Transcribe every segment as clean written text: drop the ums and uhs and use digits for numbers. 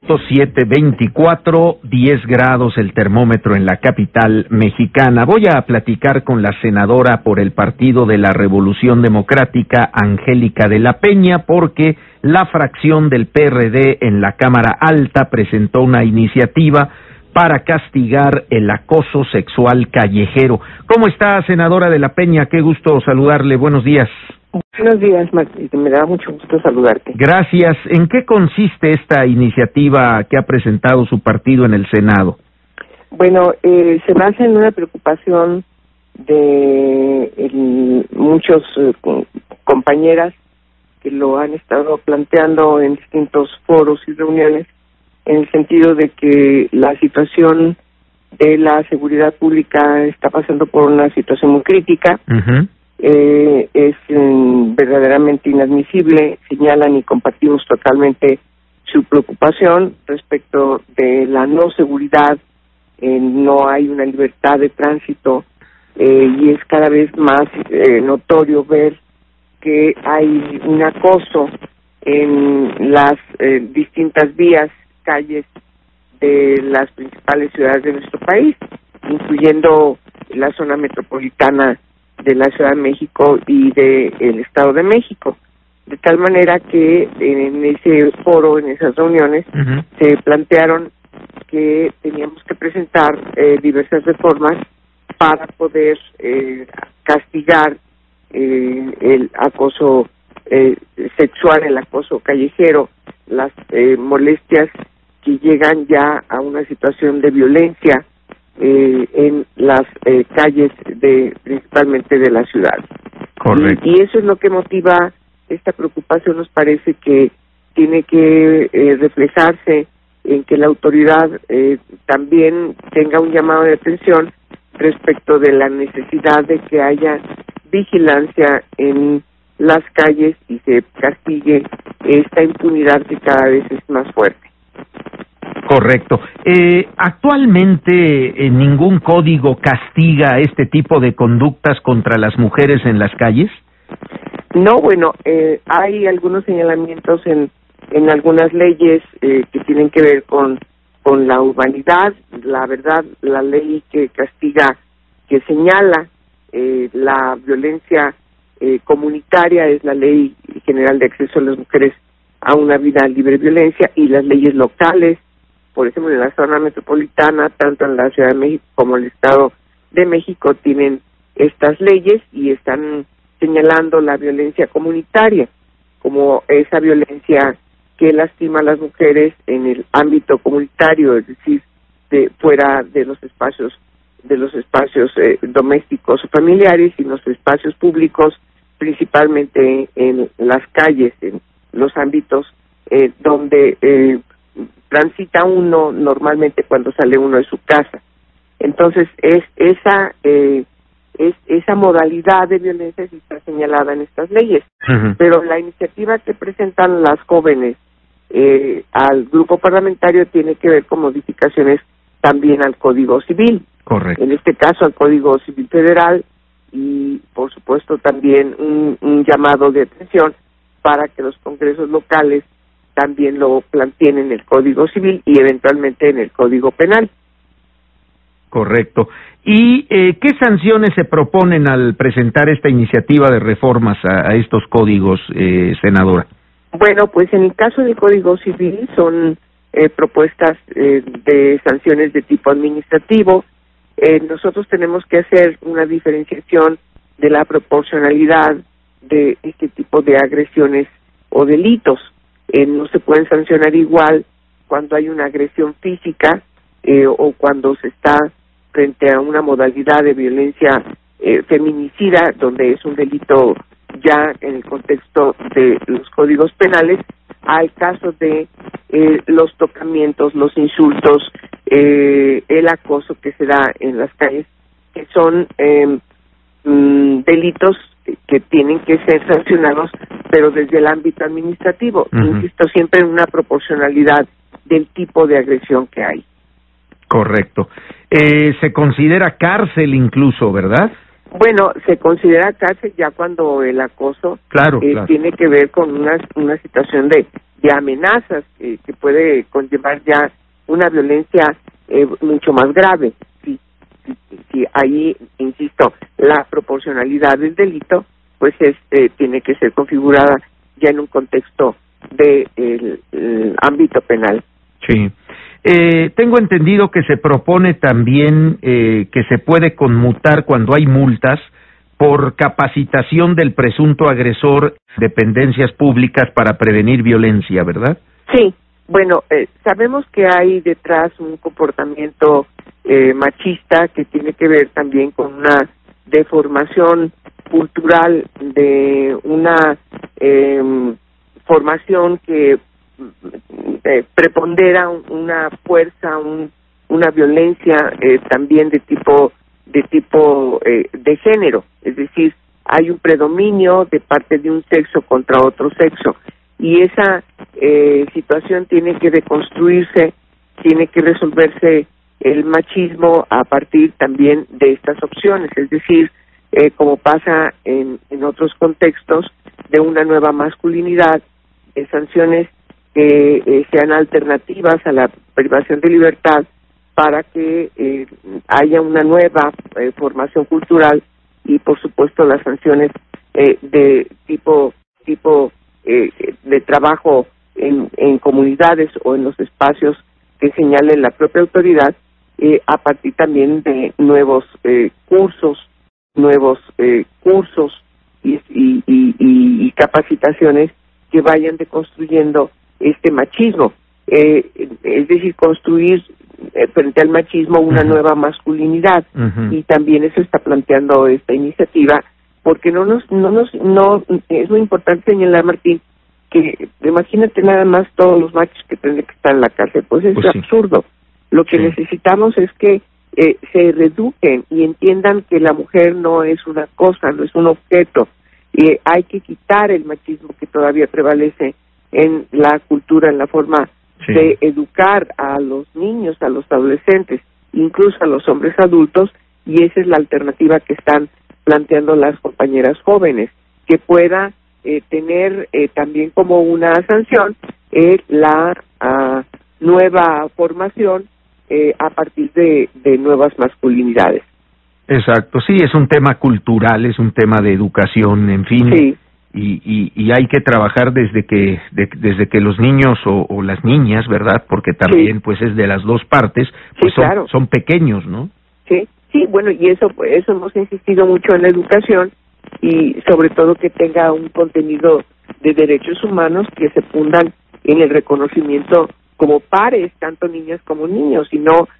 7:24, 10 grados el termómetro en la capital mexicana. Voy a platicar con la senadora por el Partido de la Revolución Democrática, Angélica de la Peña, porque la fracción del PRD en la Cámara Alta presentó una iniciativa para castigar el acoso sexual callejero. ¿Cómo está, senadora de la Peña? Qué gusto saludarle. Buenos días. Buenos días, Martín. Me da mucho gusto saludarte. Gracias. ¿En qué consiste esta iniciativa que ha presentado su partido en el Senado? Bueno, se basa en una preocupación de muchos compañeras que lo han estado planteando en distintos foros y reuniones, en el sentido de que la situación de la seguridad pública está pasando por una situación muy crítica. Es verdaderamente inadmisible. Señalan y compartimos totalmente su preocupación respecto de la no seguridad. No hay una libertad de tránsito y es cada vez más notorio ver que hay un acoso en las distintas vías, calles de las principales ciudades de nuestro país, incluyendo la zona metropolitana de la Ciudad de México y del Estado de México, de tal manera que en ese foro, en esas reuniones, se plantearon que teníamos que presentar diversas reformas para poder castigar el acoso sexual, el acoso callejero, las molestias que llegan ya a una situación de violencia en las calles principalmente de la ciudad. Correcto. Y eso es lo que motiva esta preocupación. Nos parece que tiene que reflejarse en que la autoridad también tenga un llamado de atención respecto de la necesidad de que haya vigilancia en las calles y se castigue esta impunidad que cada vez es más fuerte. Correcto. Actualmente ningún código castiga este tipo de conductas contra las mujeres en las calles. No, bueno, hay algunos señalamientos en algunas leyes que tienen que ver con la urbanidad. La verdad, la ley que castiga, que señala la violencia comunitaria es la Ley General de Acceso de las Mujeres a una Vida Libre de Violencia, y las leyes locales, por ejemplo, en la zona metropolitana, tanto en la Ciudad de México como el Estado de México, tienen estas leyes y están señalando la violencia comunitaria como esa violencia que lastima a las mujeres en el ámbito comunitario, es decir, fuera de los espacios domésticos o familiares, y los espacios públicos, principalmente en las calles, en los ámbitos donde transita uno normalmente cuando sale uno de su casa. Entonces esa modalidad de violencia sí está señalada en estas leyes. Pero la iniciativa que presentan las jóvenes al grupo parlamentario tiene que ver con modificaciones también al Código Civil. Correcto. En este caso al Código Civil Federal, y por supuesto también un llamado de atención para que los congresos locales también lo planteen en el Código Civil y eventualmente en el Código Penal. Correcto. ¿Y qué sanciones se proponen al presentar esta iniciativa de reformas a estos códigos, senadora? Bueno, pues en el caso del Código Civil son propuestas de sanciones de tipo administrativo. Nosotros tenemos que hacer una diferenciación de la proporcionalidad de este tipo de agresiones o delitos. No se pueden sancionar igual cuando hay una agresión física o cuando se está frente a una modalidad de violencia feminicida, donde es un delito ya en el contexto de los códigos penales, al caso de los tocamientos, los insultos, el acoso que se da en las calles, que son delitos que tienen que ser sancionados, pero desde el ámbito administrativo. Insisto, siempre en una proporcionalidad del tipo de agresión que hay. Correcto. Se considera cárcel incluso, ¿verdad? Bueno, se considera cárcel ya cuando el acoso claro. tiene que ver con una situación de amenazas que puede conllevar ya una violencia mucho más grave. Si ahí, insisto, la proporcionalidad del delito, pues tiene que ser configurada ya en un contexto de el ámbito penal. Sí. Tengo entendido que se propone también que se puede conmutar cuando hay multas por capacitación del presunto agresor en dependencias públicas para prevenir violencia, ¿verdad? Sí, bueno, sabemos que hay detrás un comportamiento machista que tiene que ver también con una deformación cultural de una formación que prepondera una fuerza, una violencia también de tipo de género, es decir, hay un predominio de parte de un sexo contra otro sexo y esa situación tiene que deconstruirse, tiene que resolverse el machismo a partir también de estas opciones, es decir, como pasa en otros contextos, de una nueva masculinidad, de sanciones que sean alternativas a la privación de libertad para que haya una nueva formación cultural y, por supuesto, las sanciones de tipo de trabajo en comunidades o en los espacios que señale la propia autoridad, a partir también de nuevos cursos y capacitaciones que vayan deconstruyendo este machismo, es decir, construir frente al machismo una nueva masculinidad, y también eso está planteando esta iniciativa, porque no es muy importante señalar, Martín, que imagínate nada más todos los machos que tendrían que estar en la cárcel, pues es absurdo. Lo que necesitamos es que se reeduquen y entiendan que la mujer no es una cosa, no es un objeto, y hay que quitar el machismo que todavía prevalece en la cultura, en la forma de educar a los niños, a los adolescentes, incluso a los hombres adultos, y esa es la alternativa que están planteando las compañeras jóvenes, que pueda tener también como una sanción la nueva formación a partir de nuevas masculinidades. Exacto, sí, es un tema cultural, es un tema de educación, en fin. Sí. Y hay que trabajar desde que los niños o las niñas, ¿verdad? Porque también pues es de las dos partes, pues son pequeños, ¿no? Sí, bueno, y eso hemos insistido mucho en la educación, y sobre todo que tenga un contenido de derechos humanos que se fundan en el reconocimiento como pares, tanto niñas como niños, y no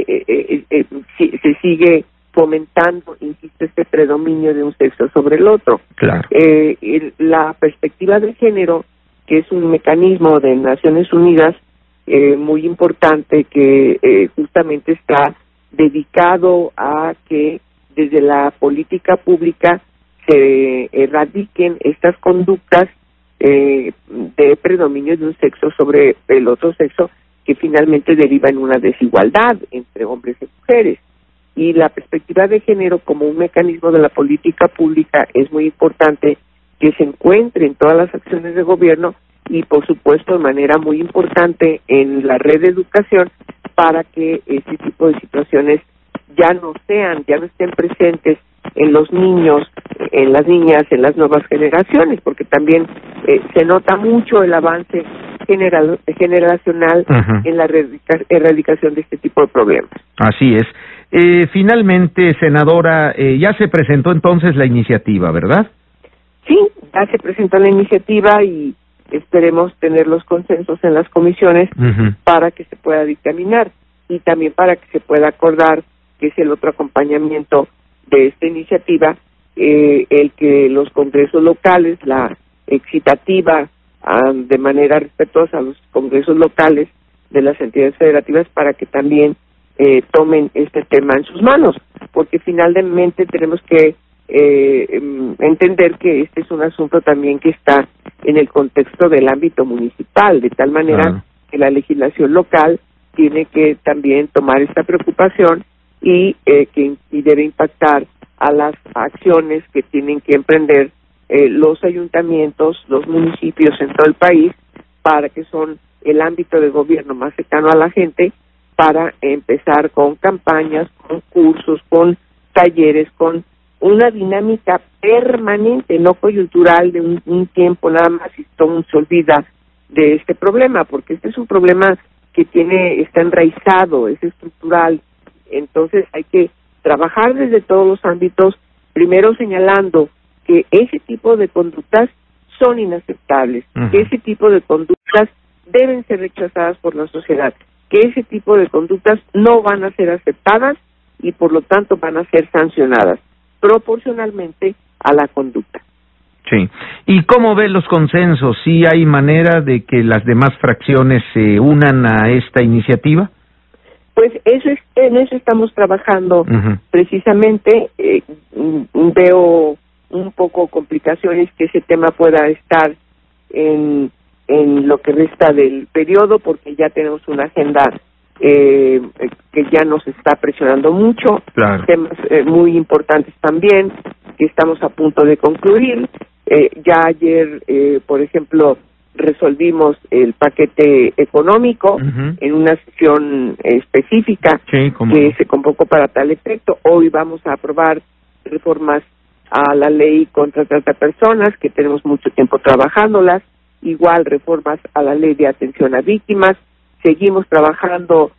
se sigue fomentando, insisto, este predominio de un sexo sobre el otro. Claro. La perspectiva de género, que es un mecanismo de Naciones Unidas muy importante, que justamente está dedicado a que desde la política pública se erradiquen estas conductas de predominio de un sexo sobre el otro sexo, que finalmente deriva en una desigualdad entre hombres y mujeres. Y la perspectiva de género como un mecanismo de la política pública es muy importante que se encuentre en todas las acciones de gobierno y, por supuesto, de manera muy importante en la red de educación, para que este tipo de situaciones ya no estén presentes en los niños, en las niñas, en las nuevas generaciones, porque también se nota mucho el avance generacional en la erradicación de este tipo de problemas. Así es. Finalmente, senadora, ya se presentó entonces la iniciativa, ¿verdad? Sí, ya se presentó la iniciativa y esperemos tener los consensos en las comisiones para que se pueda dictaminar, y también para que se pueda acordar, que es el otro acompañamiento de esta iniciativa, el que los congresos locales, la excitativa de manera respetuosa a los congresos locales de las entidades federativas, para que también tomen este tema en sus manos, porque finalmente tenemos que entender que este es un asunto también que está en el contexto del ámbito municipal, de tal manera que la legislación local tiene que también tomar esta preocupación y debe impactar a las acciones que tienen que emprender los ayuntamientos, los municipios en todo el país, para que son el ámbito de gobierno más cercano a la gente, para empezar con campañas, con cursos, con talleres, con una dinámica permanente, no coyuntural de un tiempo nada más y todo mundo se olvida de este problema, porque este es un problema que está enraizado, es estructural. Entonces hay que trabajar desde todos los ámbitos, primero señalando que ese tipo de conductas son inaceptables, que ese tipo de conductas deben ser rechazadas por la sociedad, que ese tipo de conductas no van a ser aceptadas y por lo tanto van a ser sancionadas proporcionalmente a la conducta. Sí. ¿Y cómo ve los consensos? ¿Sí hay manera de que las demás fracciones se unan a esta iniciativa? Pues en eso estamos trabajando precisamente. Veo un poco complicaciones que ese tema pueda estar en lo que resta del periodo, porque ya tenemos una agenda que ya nos está presionando mucho, claro. Temas muy importantes también que estamos a punto de concluir. Ya ayer, por ejemplo, resolvimos el paquete económico en una sesión específica que se convocó para tal efecto. Hoy vamos a aprobar reformas a la ley contra trata de personas, que tenemos mucho tiempo trabajándolas, igual reformas a la ley de atención a víctimas. Seguimos trabajando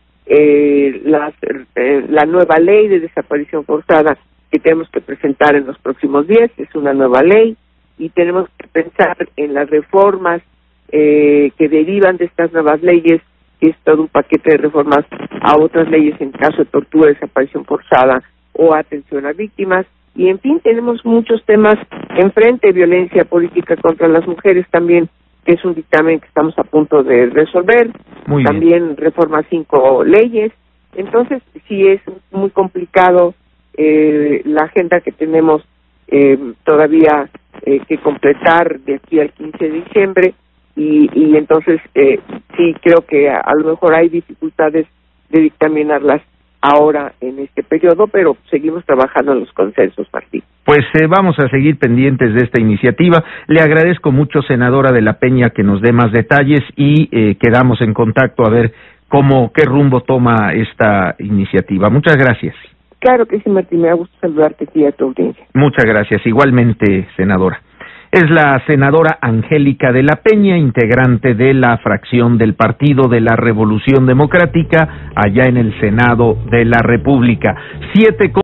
la nueva ley de desaparición forzada que tenemos que presentar en los próximos días. Es una nueva ley y tenemos que pensar en las reformas que derivan de estas nuevas leyes, que es todo un paquete de reformas a otras leyes en caso de tortura, desaparición forzada o atención a víctimas. Y en fin, tenemos muchos temas enfrente, violencia política contra las mujeres también, que es un dictamen que estamos a punto de resolver. Muy también bien. reforma 5 leyes. Entonces, sí es muy complicado la agenda que tenemos todavía que completar de aquí al 15 de diciembre. Y entonces sí creo que a lo mejor hay dificultades de dictaminarlas ahora en este periodo, pero seguimos trabajando en los consensos, Martín. Pues vamos a seguir pendientes de esta iniciativa. Le agradezco mucho, senadora de la Peña, que nos dé más detalles y quedamos en contacto a ver qué rumbo toma esta iniciativa. Muchas gracias. Claro que sí, Martín, me da gusto saludarte aquí a tu audiencia. Muchas gracias, igualmente, senadora. Es la senadora Angélica de la Peña, integrante de la fracción del Partido de la Revolución Democrática, allá en el Senado de la República.